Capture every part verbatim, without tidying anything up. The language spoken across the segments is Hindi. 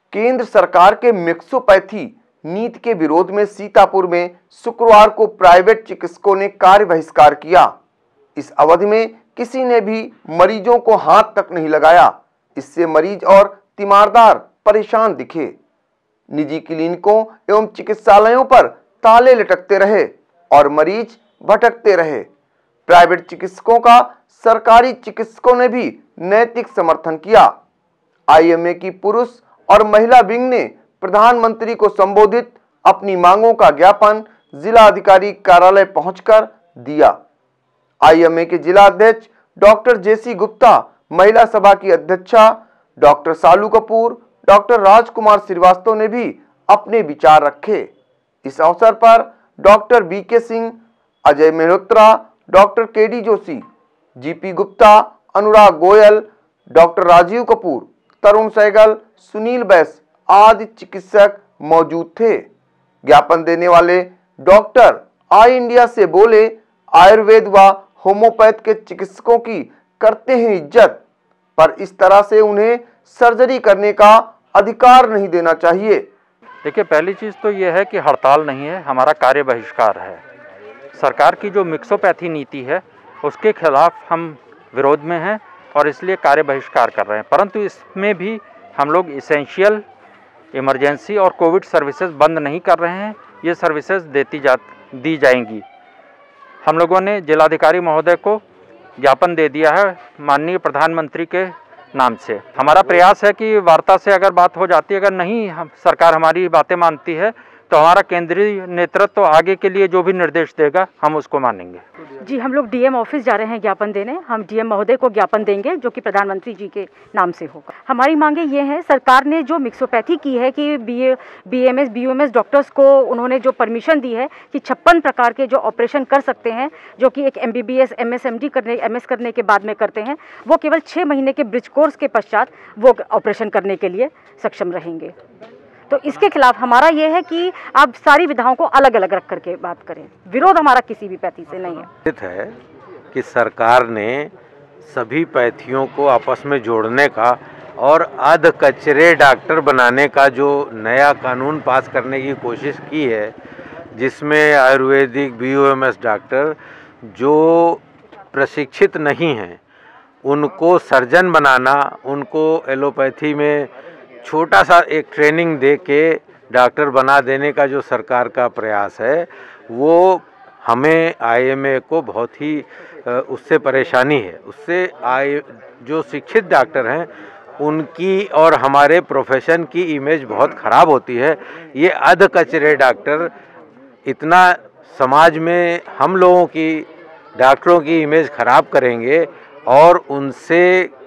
केंद्र सरकार के मिक्सोपैथी नीति के विरोध में सीतापुर में शुक्रवार को प्राइवेट चिकित्सकों ने कार्य बहिष्कार किया। इस अवधि में किसी ने भी मरीजों को हाथ तक नहीं लगाया। इससे मरीज और तीमारदार परेशान दिखे। निजी क्लिनिकों एवं चिकित्सालयों पर ताले लटकते रहे और मरीज भटकते रहे। प्राइवेट चिकित्सकों का सरकारी चिकित्सकों ने भी नैतिक समर्थन किया। आईएमए की पुरुष और महिला विंग ने प्रधानमंत्री को संबोधित अपनी मांगों का ज्ञापन जिला अधिकारी कार्यालय पहुंचकर दिया। आईएमए के जिला अध्यक्ष डॉक्टर जेसी गुप्ता, महिला सभा की अध्यक्षा डॉक्टर सालू कपूर, डॉक्टर राजकुमार श्रीवास्तव ने भी अपने विचार रखे। इस अवसर पर doctor BK Singh, Ajay Mehrotra, doctor KD Joshi, GP Gupta, Anurag Goyal, doctor Rajeev Kapoor, Tarun Sehgal, Sunil Bais आदि चिकित्सक मौजूद थे। ज्ञापन देने वाले डॉक्टर आई इंडिया से बोले, आयुर्वेद व होम्योपैथ के चिकित्सकों की करते हैं इज्जत, पर इस तरह से उन्हें सर्जरी करने का अधिकार नहीं देना चाहिए। देखिए, पहली चीज़ तो यह है कि हड़ताल नहीं है, हमारा कार्य बहिष्कार है। सरकार की जो मिक्सोपैथी नीति है उसके खिलाफ हम विरोध में हैं और इसलिए कार्य बहिष्कार कर रहे हैं। परंतु इसमें भी हम लोग इसेंशियल, इमरजेंसी और कोविड सर्विसेज बंद नहीं कर रहे हैं। ये सर्विसेज देती जा दी जाएंगी। हम लोगों ने जिलाधिकारी महोदय को ज्ञापन दे दिया है माननीय प्रधानमंत्री के नाम से। हमारा प्रयास है कि वार्ता से अगर बात हो जाती है, अगर नहीं हम सरकार हमारी बातें मानती है तो हमारा केंद्रीय नेतृत्व तो आगे के लिए जो भी निर्देश देगा हम उसको मानेंगे। जी, हम लोग डीएम ऑफिस जा रहे हैं ज्ञापन देने। हम डीएम महोदय को ज्ञापन देंगे जो कि प्रधानमंत्री जी के नाम से होगा। हमारी मांगे ये हैं, सरकार ने जो मिक्सोपैथी की है कि बी बीएमएस बीयूएमएस डॉक्टर्स को उन्होंने जो परमिशन दी है कि छप्पन प्रकार के जो ऑपरेशन कर सकते हैं, जो कि एक एमबीबीएस एमएसएमडी करने एमएस करने के बाद में करते हैं, वो केवल छः महीने के ब्रिज कोर्स के पश्चात वो ऑपरेशन करने के लिए सक्षम रहेंगे। तो इसके खिलाफ हमारा ये है कि आप सारी विधाओं को अलग अलग रख करके बात करें। विरोध हमारा किसी भी पैथी से नहीं है। है कि सरकार ने सभी पैथियों को आपस में जोड़ने का और अध कचरे डॉक्टर बनाने का जो नया कानून पास करने की कोशिश की है, जिसमें आयुर्वेदिक बीओएमएस डॉक्टर जो प्रशिक्षित नहीं हैं उनको सर्जन बनाना, उनको एलोपैथी में छोटा सा एक ट्रेनिंग दे के डॉक्टर बना देने का जो सरकार का प्रयास है, वो हमें आईएमए को बहुत ही उससे परेशानी है। उससे आई जो शिक्षित डॉक्टर हैं उनकी और हमारे प्रोफेशन की इमेज बहुत ख़राब होती है। ये अध कचरे डॉक्टर इतना समाज में हम लोगों की डॉक्टरों की इमेज ख़राब करेंगे और उनसे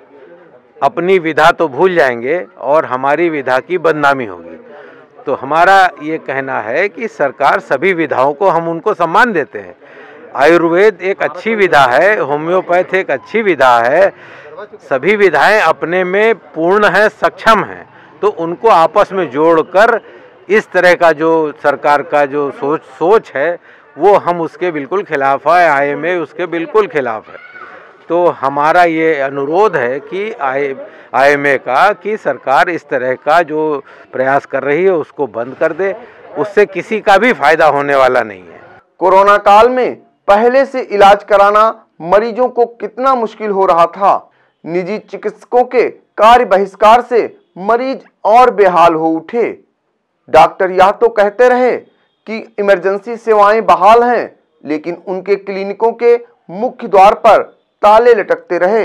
अपनी विधा तो भूल जाएंगे और हमारी विधा की बदनामी होगी। तो हमारा ये कहना है कि सरकार सभी विधाओं को, हम उनको सम्मान देते हैं। आयुर्वेद एक अच्छी विधा है, होम्योपैथ एक अच्छी विधा है, सभी विधाएं अपने में पूर्ण हैं, सक्षम हैं। तो उनको आपस में जोड़कर इस तरह का जो सरकार का जो सोच सोच है वो हम उसके बिल्कुल खिलाफ है। आईएमए उसके बिल्कुल खिलाफ है। तो हमारा ये अनुरोध है कि आई आईएमए का कि सरकार इस तरह का जो प्रयास कर रही है उसको बंद कर दे। उससे किसी का भी फायदा होने वाला नहीं है। कोरोना काल में पहले से इलाज कराना मरीजों को कितना मुश्किल हो रहा था। निजी चिकित्सकों के कार्य बहिष्कार से मरीज और बेहाल हो उठे। डॉक्टर यह तो कहते रहे कि इमरजेंसी सेवाएं बहाल हैं, लेकिन उनके क्लिनिकों के मुख्य द्वार पर ताले लटकते रहे।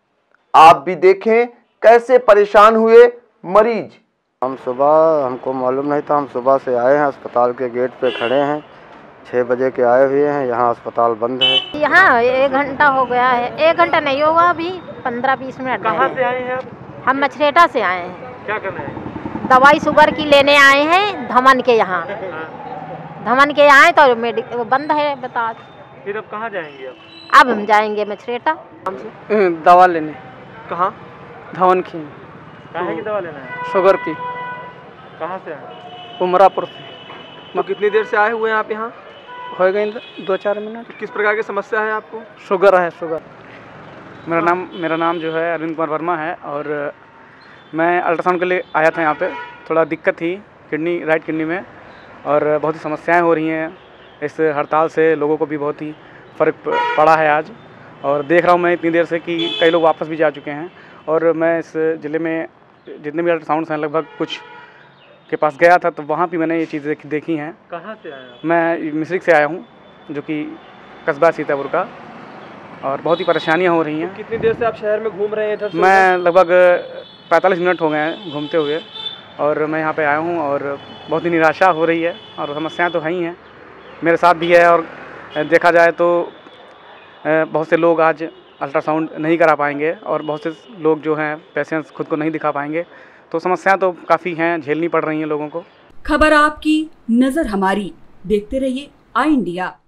आप भी देखें कैसे परेशान हुए मरीज। हम सुबह, हमको मालूम नहीं था, हम सुबह से आए हैं, अस्पताल के गेट पे खड़े हैं, छः बजे के आए हुए हैं। यहाँ अस्पताल बंद है। यहाँ एक घंटा हो गया है। एक घंटा नहीं होगा, अभी पंद्रह बीस मिनट। कहाँ से आए हैं आप? हम मछरेटा से आए हैं। क्या करना है? दवाई शुगर की लेने आए हैं धमन के यहाँ। धमन के आए तो मेडिकल बंद है। बता, फिर अब कहाँ जाएंगे आप? अब हम जाएंगे मछरेटा दवा लेने। कहाँ? धवन की। कहाँ की दवा लेना है? शुगर की। कहाँ से आए? उमरापुर से। तो कितनी देर से आए हुए हैं आप यहाँ? हो गए दो चार मिनट। किस प्रकार की समस्या है आपको? शुगर है, शुगर। मेरा नाम मेरा नाम जो है अरविंद कुमार वर्मा है और मैं अल्ट्रासाउंड के लिए आया था यहाँ पे। थोड़ा दिक्कत थी किडनी राइट किडनी में, और बहुत ही समस्याएं हो रही हैं। इस हड़ताल से लोगों को भी बहुत ही फ़र्क पड़ा है आज, और देख रहा हूँ मैं इतनी देर से कि कई लोग वापस भी जा चुके हैं। और मैं इस ज़िले में जितने भी अल्ट्रासाउंड्स हैं लगभग कुछ के पास गया था, तो वहाँ भी मैंने ये चीज़ें देखी, देखी हैं। कहाँ से आए आप? मैं मिश्रिक से आया हूँ, जो कि कस्बा सीतापुर का, और बहुत ही परेशानियाँ हो रही हैं। तो कितनी देर से आप शहर में घूम रहे हैं इधर से? मैं लगभग पैंतालीस मिनट हो गए हैं घूमते हुए, और मैं यहाँ पे आया हूँ और बहुत ही निराशा हो रही है, और समस्याएं तो है ही हैं, मेरे साथ भी है। और देखा जाए तो बहुत से लोग आज अल्ट्रासाउंड नहीं करा पाएंगे, और बहुत से लोग जो हैं पेशेंट्स खुद को नहीं दिखा पाएंगे, तो समस्याएं तो काफ़ी हैं, झेलनी पड़ रही हैं लोगों को। खबर आपकी, नज़र हमारी, देखते रहिए आई इंडिया।